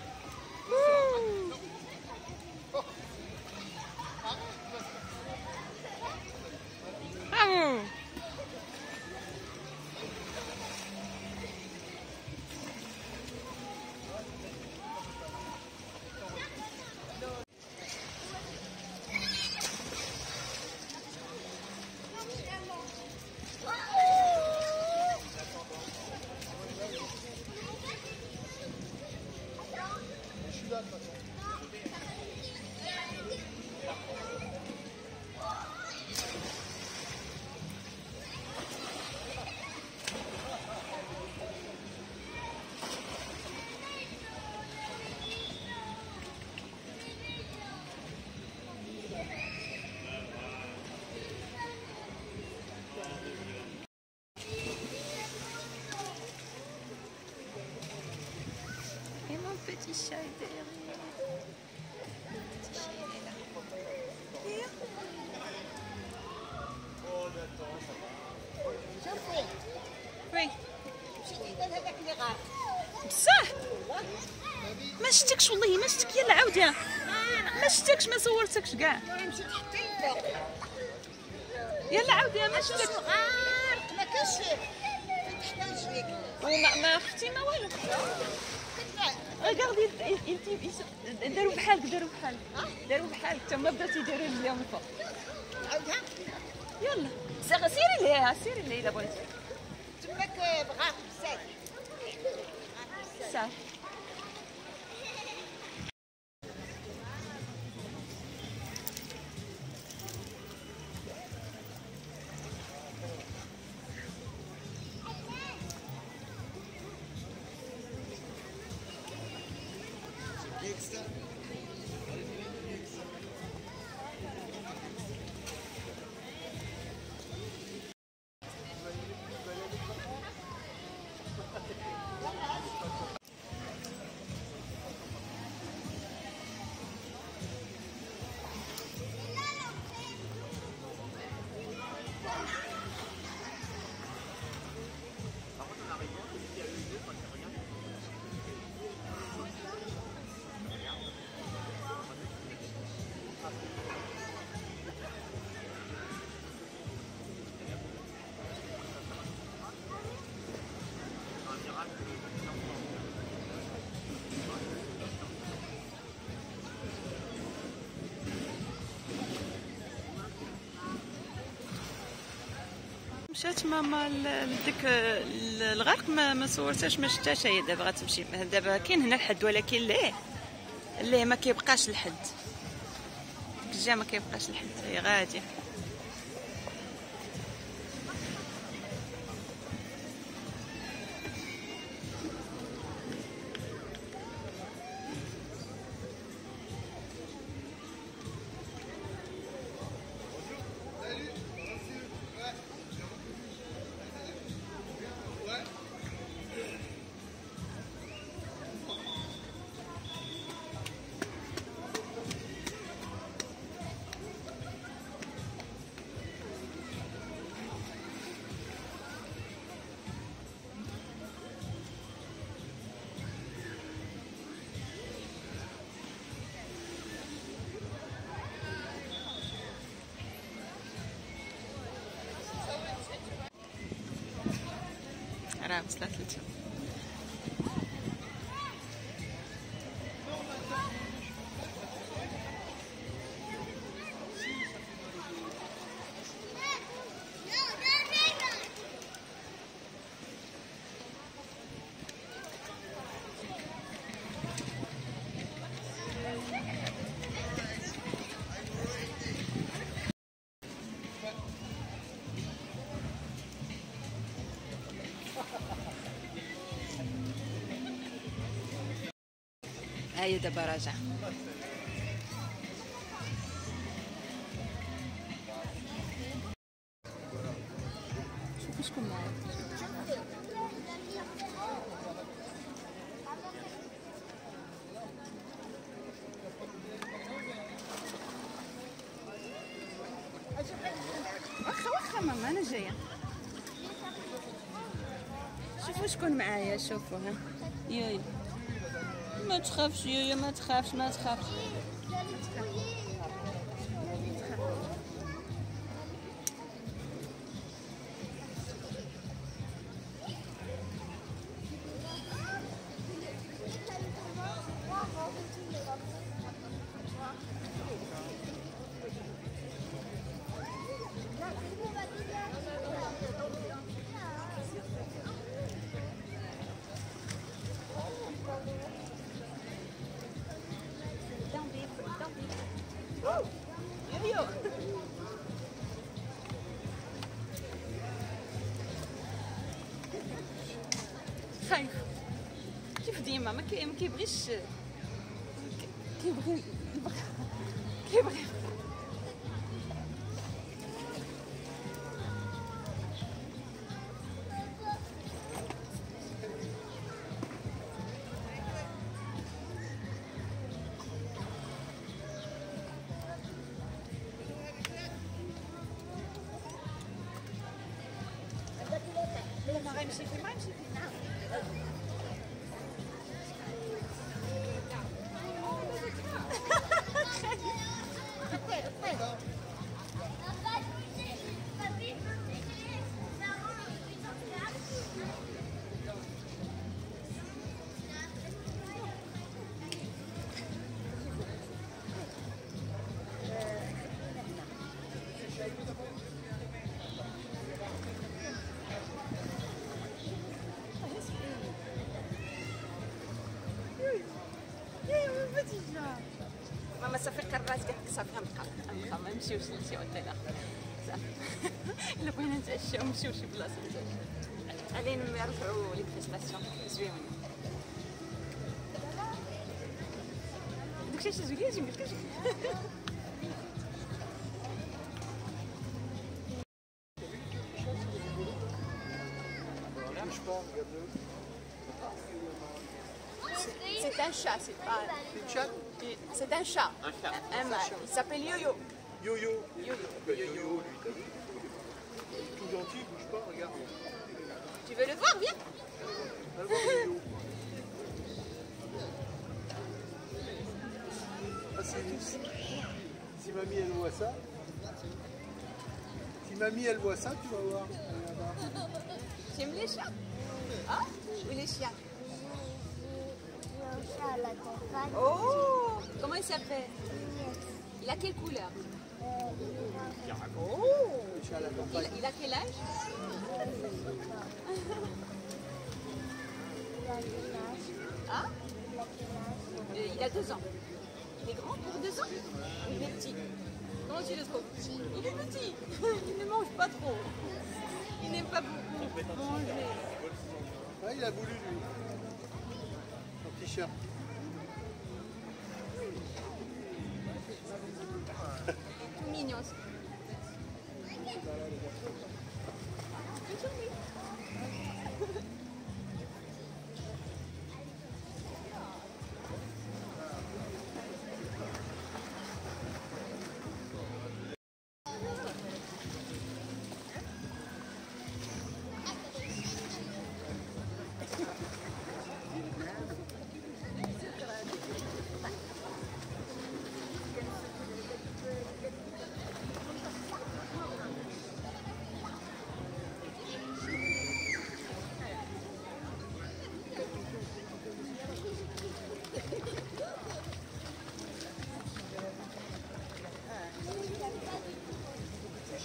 Bravo. Et mon petit chat est derrière. Le petit chat, il est là. شوفي Oui. مشيتي لهذاك اللي غار بصح ما شفتكش والله ما شفتك يلا عاود يا ما شفتكش ما صورتكش كاع مشيت حتى لفوق يلا عاود يا ما شفتك غارق ما كاش حتى رجليك وما خفتي ما والو ريغاردي داروا بحالك داروا بحالك تما بداو تيديروا رجليهم الفوق عاودها يلا سيري ليها الا بغيتي تماك بغاق بزاف صافي مشات ماما لديك الغرق ما صورتهاش ما شفتهاش هي دابا غتمشي دابا كاين هنا الحد ولكن ليه ما كيبقاش الحد الجا ما كيبقاش الحد هي غاديه 5-3. هاي دابا راجع. شوفي شكون معايا. واخا ماما انا جايه. شوفوا شكون معايا، شوفوا ها. ياي ما تخافش يايا، ما تخافش ما تخافش. خايف كيف ديما ما كيبغيش كيبغي ما غيمشي فيه ما يمشي فيه. ماما صافي قررت قالت لك صافي غنبقى ما نمشيوش لشي اوتيل اخر صافي. الا بغينا نتعشاو نمشيو لشي بلاصه نتعشاو علينا نرجعوا لي بريستاسيون زوينين. داكشي زوين زوين قلت لك. C'est un chat, c'est pas... Une chatte? C'est un chat. Un chat. Un mâle. Il s'appelle Yo-Yo. Yo-Yo. Yo-Yo. Yo-Yo, lui, t'as vu? Il est tout gentil, il bouge pas, regarde. Tu veux le voir? Viens. Va le voir, Yo-Yo. Ah, si mamie, elle voit ça... Si mamie, elle voit ça, tu vas voir. Tu aimes les chats? Hein? Ou les chiens? Un chat à la campagne. Oh! Comment il s'appelle? Il a quelle couleur? Oh! Le chat à la campagne. Il a quel âge? Hein? Il a 2 ans. Il est grand pour 2 ans? Ou il est petit? Comment tu le trouves? Il est petit. Il ne mange pas trop. Il n'aime pas beaucoup manger. Ah, il a voulu, lui. Son t-shirt. Tout mignon.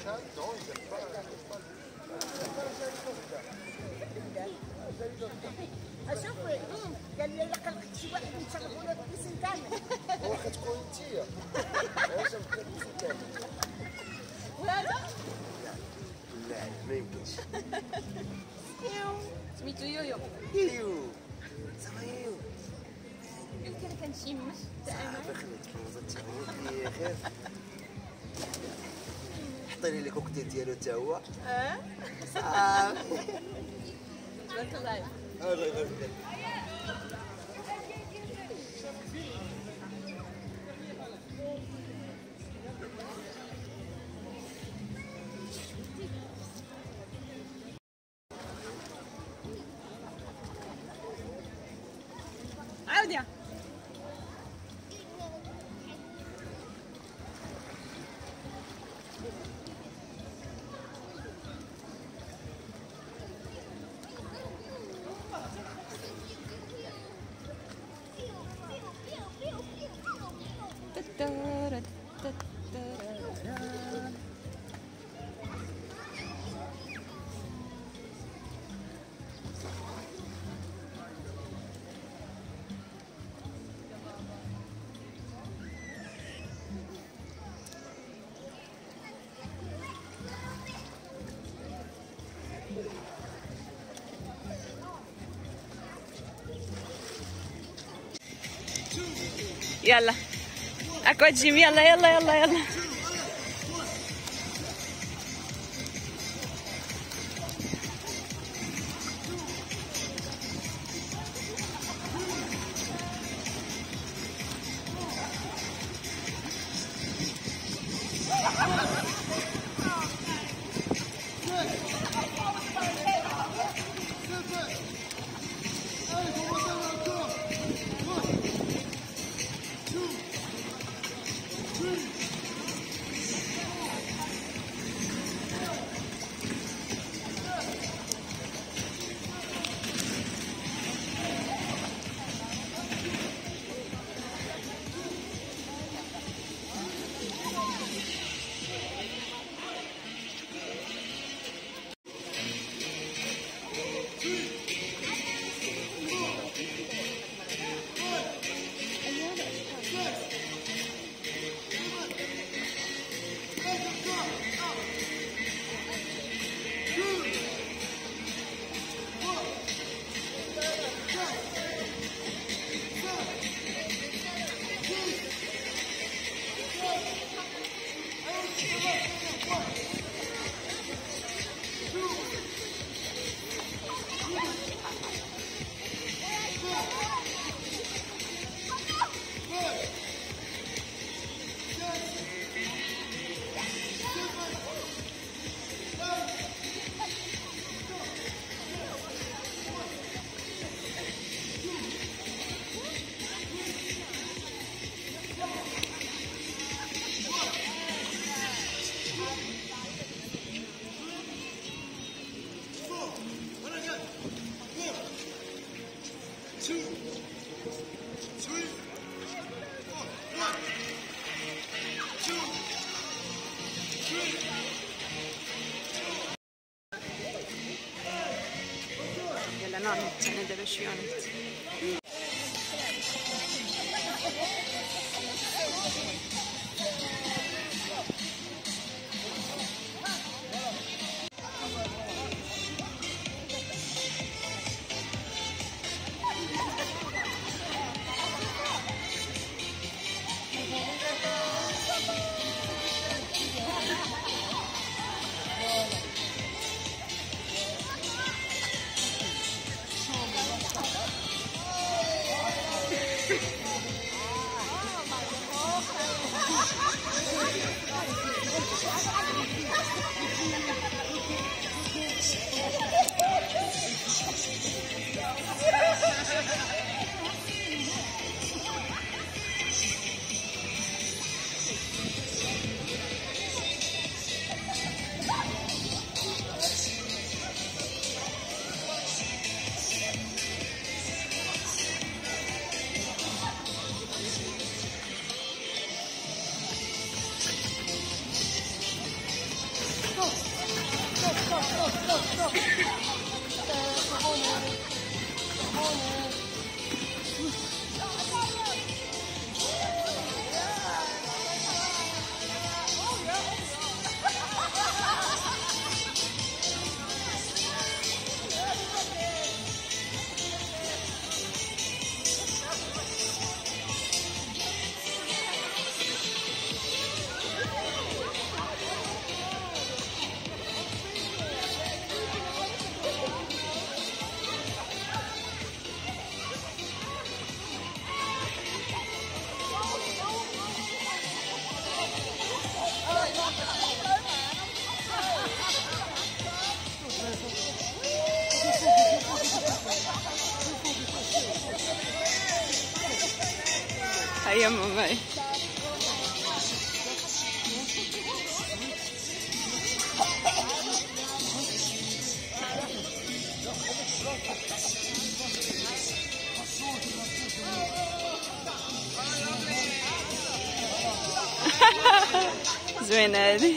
اشوفي قال لي لقى شي واحد يشربوا له البيسين كامل. واخا تكون انتيا واش بقيت كامل. وهذا لا ما يمكنش. سميتو يويو. يو زعما يو يمكن كنشمش صافي خليتك وزدتي يا خير. حطيني لي كوكتيل ديالو حتى هو. صافي تبارك الله. الله يبارك فيك. عاودي. يلا اكو جيم. يلا يلا يلا يلا. يلا نعمل انا دابا شي عملت. هيا ماما. زوينة هذه.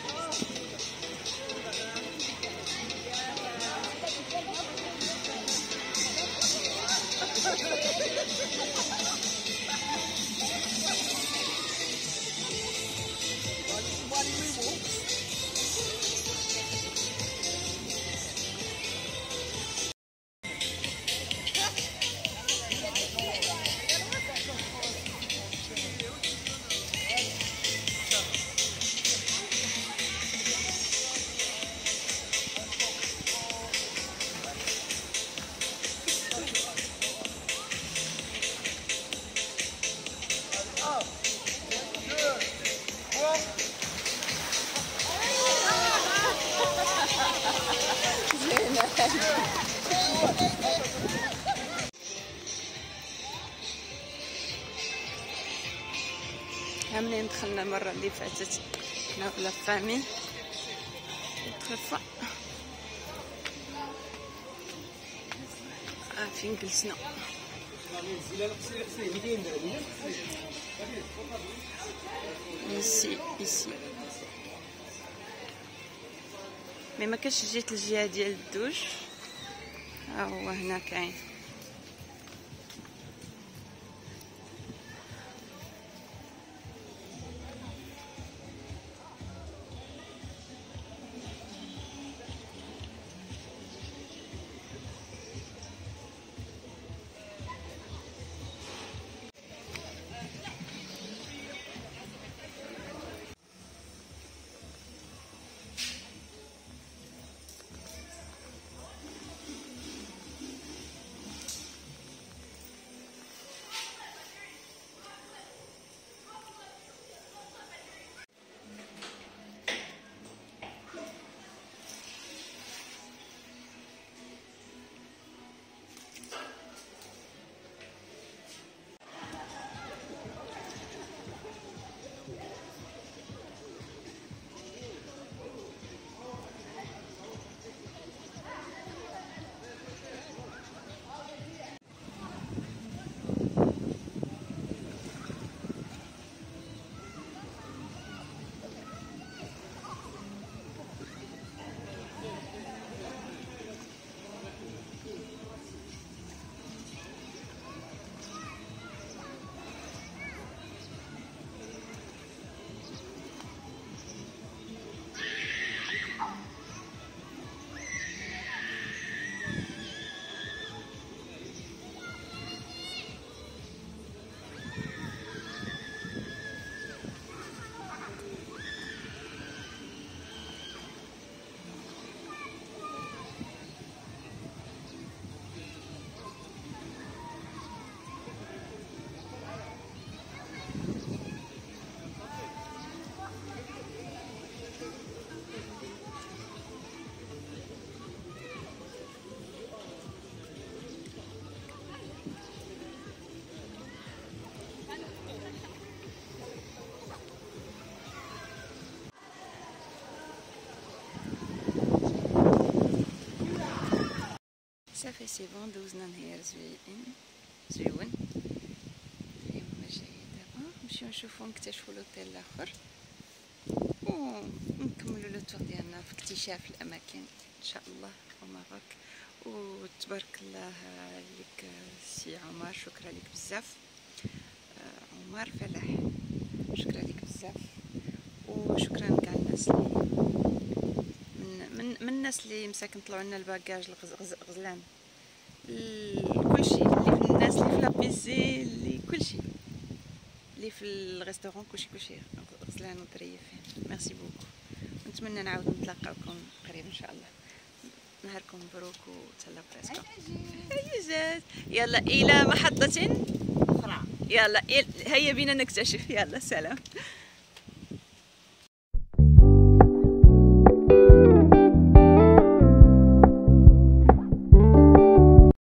منين دخلنا المرة اللي فاتت حنا ولا فامين تخفى فين جلسنا ici مي ما كاش جيت الجهة ديال الدوش ها هو هنا كاين صافي سي بون دوزنا نهار زوين اليوم جاي دابا نمشيو نشوفو نكتشفو لوطيل لاخر ونكملو لو تور ديالنا في اكتشاف الاماكن ان شاء الله في المغرب. وتبارك الله عليك سي عمر، شكرا لك بزاف عمر فلاح، شكرا لك بزاف وشكرا كاع الناس اللي من الناس اللي مساكن طلعوا لنا الباكاج الغزلان كلشي اللي في الناس اللي في لابيزي اللي كلشي اللي في الريستورون كلشي غزلان وظريفين. ميرسي بوكو ونتمنى نعاود نتلاقاوكم قريب ان شاء الله. نهاركم مبروك وتهلا براسكم. هيا يلا الى محطة اخرى، يلا هيا بينا نكتشف. يلا سلام.